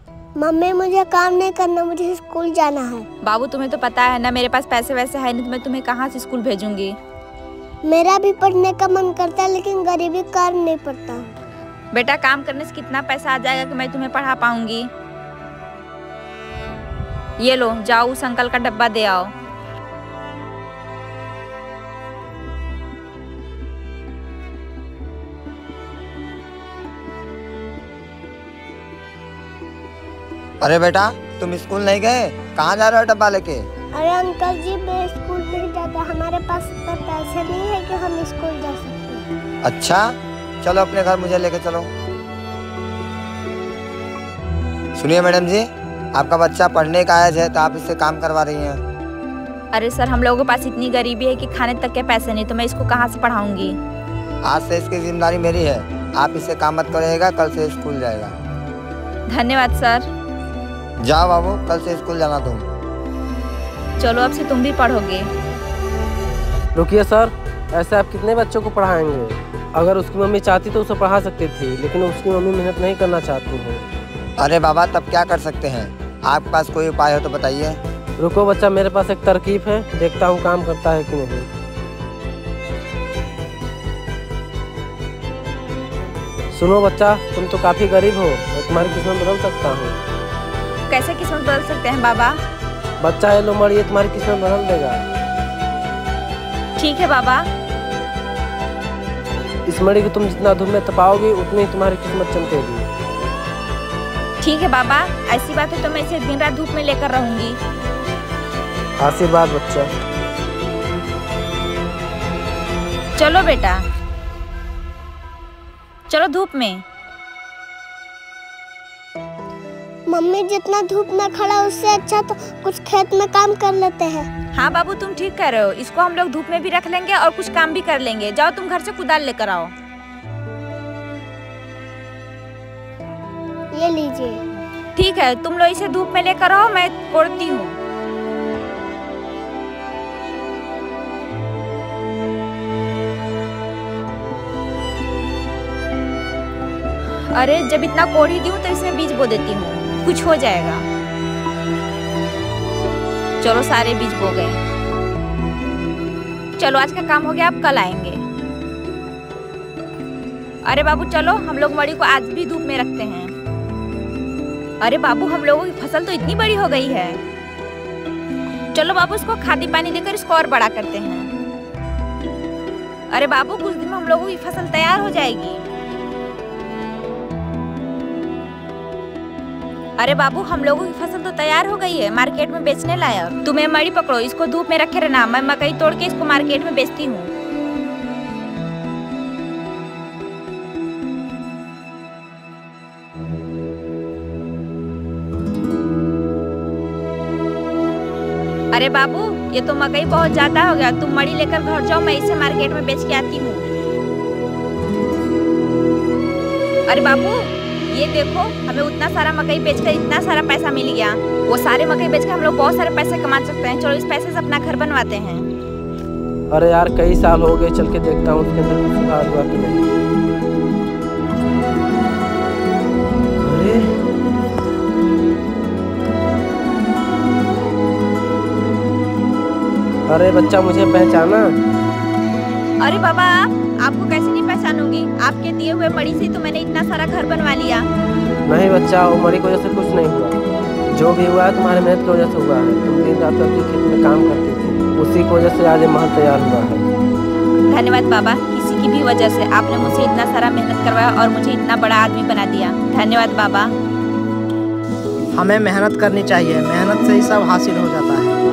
Mummy मुझे काम नहीं करना, मुझे स्कूल जाना है। बाबू तुम्हें तो पता है ना मेरे पास पैसे वैसे है नहीं, तो मैं तुम्हें कहाँ से स्कूल भेजूंगी। मेरा भी पढ़ने का मन करता है लेकिन गरीबी कारण नहीं पड़ता। बेटा काम करने से कितना पैसा आ जाएगा कि मैं तुम्हें पढ़ा पाऊंगी। ये लो, जाओ उस अंकल का डब्बा दे आओ। अरे बेटा तुम स्कूल नहीं गए, कहाँ जा रहे हो डब्बा लेके? अरे अंकल जी मैं स्कूल नहीं जाता, हमारे पास इतना पैसे नहीं है कि हम स्कूल जा सकते। अच्छा चलो अपने घर मुझे लेके चलो। सुनिए मैडम जी, आपका बच्चा पढ़ने का आयज है तो आप इससे काम करवा रही हैं। अरे सर हम लोगों के पास इतनी गरीबी है कि खाने तक के पैसे नहीं, तो मैं इसको कहाँ से पढ़ाऊंगी। आज से इसकी जिम्मेदारी मेरी है, आप इससे काम मत करिएगा, कल से स्कूल जाएगा। धन्यवाद सर। जाओ बाबू, कल से स्कूल जाना तुम। चलो अब से तुम भी पढ़ोगे। रुकिए सर, ऐसे आप कितने बच्चों को पढ़ाएंगे? अगर उसकी मम्मी चाहती तो उसे पढ़ा सकती थी, लेकिन उसकी मम्मी मेहनत नहीं करना चाहती है। अरे बाबा तब क्या कर सकते हैं, आपके पास कोई उपाय हो तो बताइए। रुको बच्चा, मेरे पास एक तरकीब है, देखता हूँ काम करता है कि नहीं। सुनो बच्चा, तुम तो काफी गरीब हो, मैं तुम्हारी किस्मत बदल सकता हूँ। कैसे किस्मत बदल सकते हैं बाबा? बच्चा ये लो मड़ी, ये तुम्हारी किस्मत बदल देगा। ठीक है बाबा। इस मड़ी को तुम जितना धूप में तपाओगी उतनी ही तुम्हारी किस्मत चमकेगी। ठीक है बाबा, ऐसी बात है तो मैं इसे दिन रात धूप में लेकर रहूंगी। आशीर्वाद बच्चा। चलो बेटा, चलो धूप में। मम्मी जितना धूप में खड़ा उससे अच्छा तो कुछ खेत में काम कर लेते हैं। हाँ बाबू तुम ठीक कह रहे हो, इसको हम लोग धूप में भी रख लेंगे और कुछ काम भी कर लेंगे। जाओ तुम घर से कुदाल लेकर आओ। ये लीजिए। ठीक है, तुम लोग इसे धूप में लेकर आओ, मैं कोड़ती हूँ। अरे जब इतना कोड़ ही दूँ तो इसमें बीज बो देती हूँ, कुछ हो जाएगा। चलो सारे बीज बो गए। चलो आज का काम हो गया, अब कल आएंगे। अरे बाबू चलो, हम लोग मड़ी को आज भी धूप में रखते हैं। अरे बाबू हम लोगों की फसल तो इतनी बड़ी हो गई है। चलो बाबू इसको खादी पानी देकर इसको और बड़ा करते हैं। अरे बाबू कुछ दिन में हम लोगों की फसल तैयार हो जाएगी। अरे बाबू हम लोगों की फसल तो तैयार हो गई है, मार्केट में बेचने लायक। तुम्हें मड़ी पकड़ो, इसको धूप में रखे रहना, मैं मकई तोड़ के इसको मार्केट में बेचती हूँ। अरे बाबू ये तो मकई बहुत ज्यादा हो गया, तुम मड़ी लेकर घर जाओ, मैं इसे मार्केट में बेच के आती हूँ। अरे बाबू ये देखो, हमें उतना सारा मकई बेचकर इतना सारा पैसा मिल गया। वो सारे मकई बेचकर हम लोग बहुत सारे पैसे कमा सकते हैं। चलो इस पैसे से अपना घर बनवाते हैं। अरे यार कई साल हो गए, चल के देखता हूँ उसके अंदर कुछ सुधार हुआ कि नहीं। अरे बच्चा मुझे पहचाना? अरे बाबा आपको कैसे नहीं पहचानूंगी, आपके दिए हुए मड़ी से तो मैंने इतना सारा घर बनवा लिया। नहीं बच्चा, वो मड़ी की वजह से कुछ नहीं हुआ, जो भी हुआ है तुम्हारे मेहनत की वजह से हुआ है। तुम दिन रात अपने खेत में काम करती थी, उसी की वजह से आज ये महल तैयार हुआ है। धन्यवाद बाबा, किसी की भी वजह से आपने मुझसे इतना सारा मेहनत करवाया और मुझे इतना बड़ा आदमी बना दिया। धन्यवाद बाबा। हमें मेहनत करनी चाहिए, मेहनत से ही सब हासिल हो जाता है।